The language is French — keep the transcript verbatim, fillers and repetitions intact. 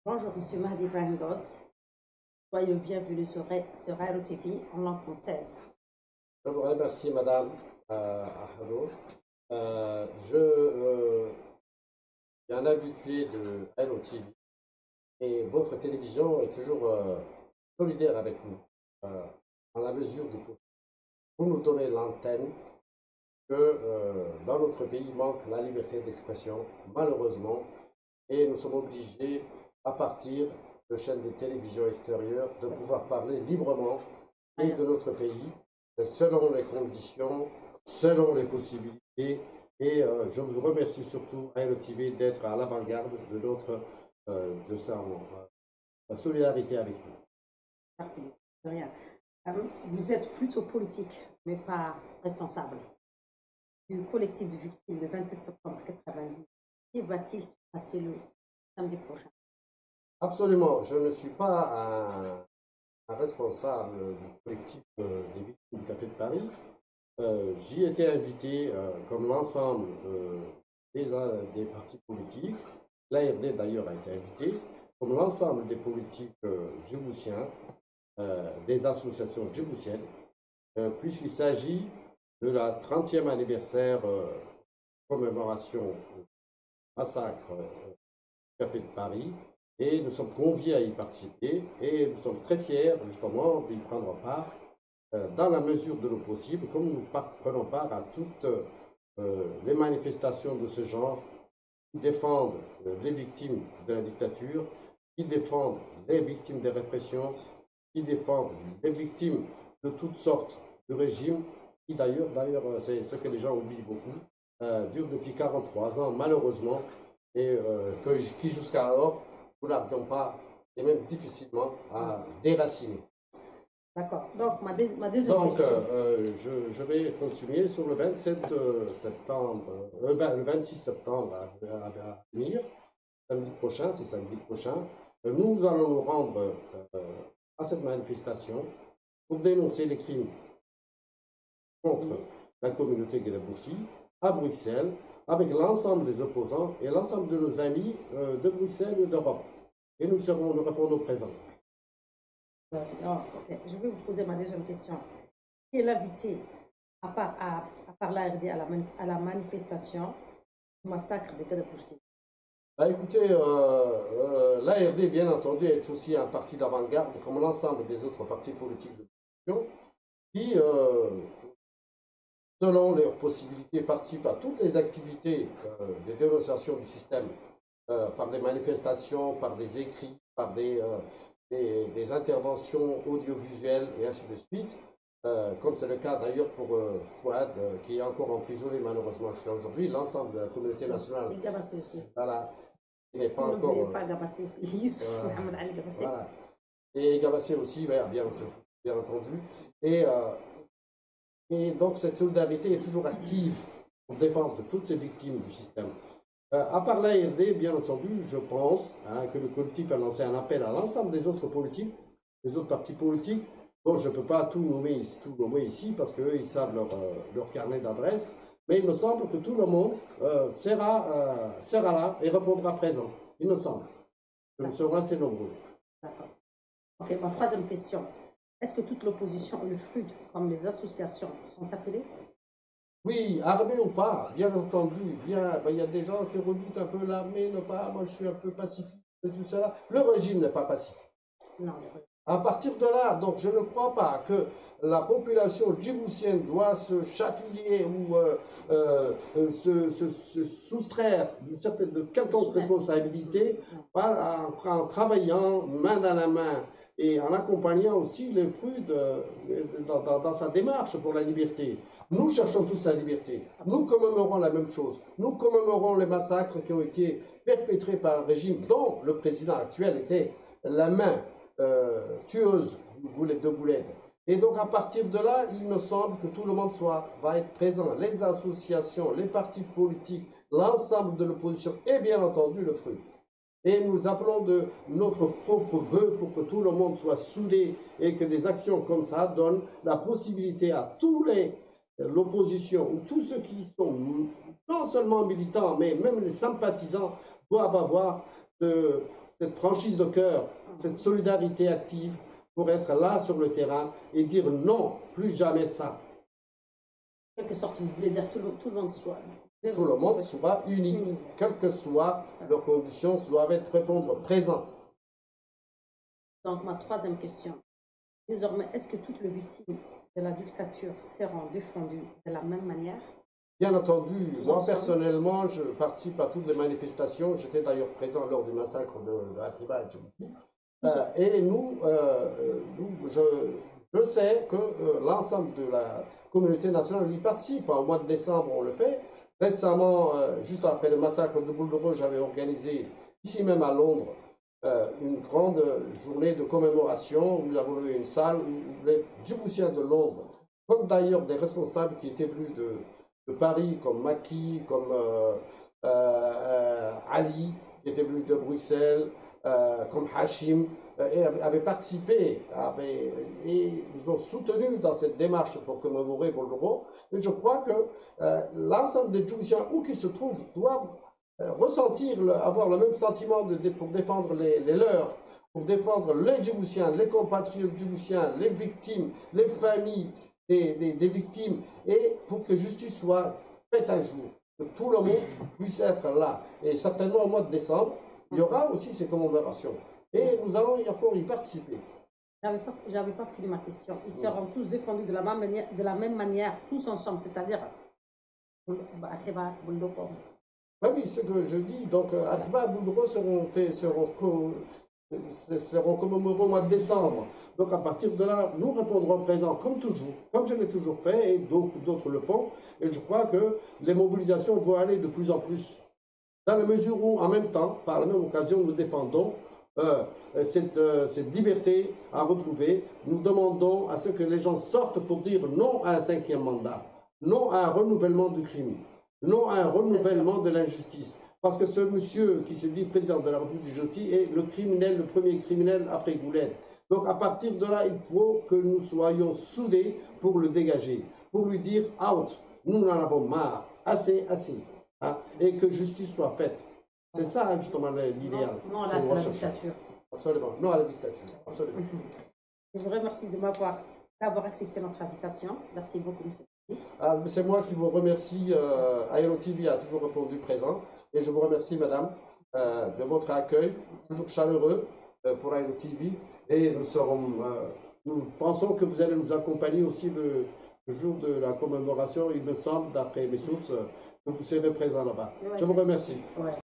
Bonjour, Monsieur Mahdi Ibrahim Dod. Soyez le bienvenu sur, sur Aero T V en langue française. Je vous remercie, Madame euh, Ahado. Euh, je euh, suis un habitué de Aero T V et votre télévision est toujours euh, solidaire avec nous, euh, dans la mesure du possible. Vous nous donnez l'antenne que euh, dans notre pays manque la liberté d'expression, malheureusement, et nous sommes obligés, à partir de chaînes de télévision extérieures, de pouvoir parler librement et de notre pays, selon les conditions, selon les possibilités. Et euh, je vous remercie surtout, Aero T V, d'être à l'avant-garde de notre euh, de sa, euh, solidarité avec nous. Merci. De rien. Vous êtes plutôt politique, mais pas responsable du collectif de victimes du vingt-sept septembre quatre-vingt-dix. Qui va-t-il se passer le samedi prochain? Absolument. Je ne suis pas un, un responsable du collectif euh, des victimes du Café de Paris. Euh, J'y étais invité, euh, comme l'ensemble euh, des, euh, des partis politiques. L'A R D d'ailleurs a été invité, comme l'ensemble des politiques euh, djiboutiens, euh, des associations djiboutiennes, euh, puisqu'il s'agit de la trentième anniversaire euh, commémoration du massacre euh, du Café de Paris. Et nous sommes conviés à y participer et nous sommes très fiers justement d'y prendre part euh, dans la mesure de nos possibles, comme nous prenons part à toutes euh, les manifestations de ce genre qui défendent euh, les victimes de la dictature, qui défendent les victimes des répressions, qui défendent les victimes de toutes sortes de régimes, qui d'ailleurs, d'ailleurs c'est ce que les gens oublient beaucoup, euh, dure depuis quarante-trois ans malheureusement, et euh, que, qui jusqu'alors nous n'arrivions pas, et même difficilement, à déraciner. D'accord. Donc, ma, deux, ma deuxième Donc, question. Euh, je, je vais continuer sur le vingt-sept septembre, euh, le vingt-six septembre à, à, à venir, samedi prochain, c'est samedi prochain. Nous allons nous rendre euh, à cette manifestation pour dénoncer les crimes contre la communauté guédeboussi à Bruxelles, avec l'ensemble des opposants et l'ensemble de nos amis euh, de Bruxelles et d'Europe. Et nous serons, nous répondons présents. Euh, non, okay. Je vais vous poser ma deuxième question. Qui est l'invité, à part, à, à part l'A R D, à la, manif à la manifestation du massacre de Guédeboussi? Bah, écoutez, euh, euh, l'A R D, bien entendu, est aussi un parti d'avant-garde, comme l'ensemble des autres partis politiques de l'opposition, qui, euh, selon leurs possibilités, participent à toutes les activités euh, de dénonciation du système, euh, par des manifestations, par des écrits, par des, euh, des, des interventions audiovisuelles et ainsi de suite, euh, comme c'est le cas d'ailleurs pour euh, Fouad, euh, qui est encore emprisonné malheureusement jusqu'à aujourd'hui, l'ensemble de la communauté nationale. Et Gabassi aussi. Voilà. Il n'est pas ne encore. Euh, pas Gabassi aussi. Youssouf voilà. Mohamed Ali Gabassi. Voilà. Et Gabassi aussi, bien, bien, bien entendu. Et, euh, et donc cette solidarité est toujours active pour défendre toutes ces victimes du système. Euh, à part l'A R D, bien entendu, je pense hein, que le collectif a lancé un appel à l'ensemble des autres politiques, des autres partis politiques. Bon, je ne peux pas tout nommer, ici, tout nommer ici parce qu'eux, ils savent leur, euh, leur carnet d'adresse. Mais il me semble que tout le monde euh, sera, euh, sera là et répondra présent. Il me semble que nous serons assez nombreux. D'accord. Ok, ma troisième question. Est-ce que toute l'opposition et le F R U D, comme les associations, sont appelées? Oui, armée ou pas, bien entendu. Bien, ben, il y a des gens qui redoutent un peu l'armée, non pas, moi je suis un peu pacifique, tout cela. Le régime n'est pas pacifique. Non. À partir de là, donc je ne crois pas que la population djiboutienne doit se chatouiller ou euh, euh, se, se, se soustraire d'une certaine, de quelconque responsabilité en, en travaillant main dans la main et en accompagnant aussi les fruits de, dans, dans, dans sa démarche pour la liberté. Nous cherchons tous la liberté. Nous commémorons la même chose. Nous commémorons les massacres qui ont été perpétrés par un régime dont le président actuel était la main Euh, tueuse de Gouled. Et donc à partir de là, il me semble que tout le monde soit, va être présent, les associations, les partis politiques, l'ensemble de l'opposition et bien entendu le F R U D. Et nous appelons de notre propre vœu pour que tout le monde soit soudé et que des actions comme ça donnent la possibilité à tous les l'opposition ou tous ceux qui sont non seulement militants mais même les sympathisants doivent avoir de cette franchise de cœur, cette solidarité active pour être là sur le terrain et dire non, plus jamais ça. En quelque sorte, vous voulez dire que tout le, tout le monde soit... Tout le monde soit uni, uni. Quelles que soient leurs conditions, doivent être répondre présents. Donc, ma troisième question. Désormais, est-ce que toutes les victimes de la dictature seront défendues de la même manière? Bien entendu, Tous moi ensemble. personnellement, je participe à toutes les manifestations. J'étais d'ailleurs présent lors du massacre de, de Atriba et Djibouti. Euh, et nous, euh, nous je, je sais que euh, l'ensemble de la communauté nationale y participe. Au mois de décembre, on le fait. Récemment, euh, juste après le massacre de Bouldoro, j'avais organisé, ici même à Londres, euh, une grande journée de commémoration où nous avons eu une salle où les Djiboutiens de Londres, comme d'ailleurs des responsables qui étaient venus de, de Paris, comme Maki, comme euh, euh, euh, Ali, qui était venu de Bruxelles, euh, comme Hachim, euh, et avaient participé avaient, et nous ont soutenus dans cette démarche pour commémorer Bouldoro. Et je crois que euh, l'ensemble des Djiboutiens, où qu'ils se trouvent, doivent euh, ressentir, le, avoir le même sentiment de, de, pour défendre les, les leurs, pour défendre les Djiboutiens, les compatriotes djiboutiens, les victimes, les familles des, des, des victimes, et pour que justice soit faite un jour, que tout le monde puisse être là. Et certainement au mois de décembre, il y aura aussi ces commémorations. Et nous allons encore y participer. Je n'avais pas, j'avais pas fini ma question. Ils seront oui. tous défendus de la même manière, de la même manière tous ensemble, c'est-à-dire Atriba, Bouldoro. Oui, oui, c'est ce que je dis. Donc, Atriba et Bouldoro seront, fait, seront, seront commémorés au mois de décembre. Donc, à partir de là, nous répondrons présent, comme toujours, comme je l'ai toujours fait, et d'autres le font. Et je crois que les mobilisations vont aller de plus en plus. Dans la mesure où, en même temps, par la même occasion, nous défendons euh, cette, euh, cette liberté à retrouver. Nous demandons à ce que les gens sortent pour dire non à un cinquième mandat, non à un renouvellement du crime, non à un renouvellement de l'injustice. Parce que ce monsieur qui se dit président de la République du Djibouti est le criminel, le premier criminel après Goulet. Donc à partir de là, il faut que nous soyons soudés pour le dégager, pour lui dire out, nous en avons marre, assez, assez. Hein, et que justice soit faite. C'est ça justement l'idéal. Non, non à la, la dictature. Absolument. Non à la dictature. Absolument. Je vous remercie de m'avoir d'avoir accepté notre invitation. Merci beaucoup, monsieur. Ah, c'est moi qui vous remercie. Euh, Aero T V a toujours répondu présent. Et je vous remercie, madame, euh, de votre accueil, toujours chaleureux euh, pour Aero T V. Et nous serons, euh, nous pensons que vous allez nous accompagner aussi le, le jour de la commémoration. Il me semble, d'après mes sources, que vous serez présent là-bas. Ouais, je vous remercie. Ouais.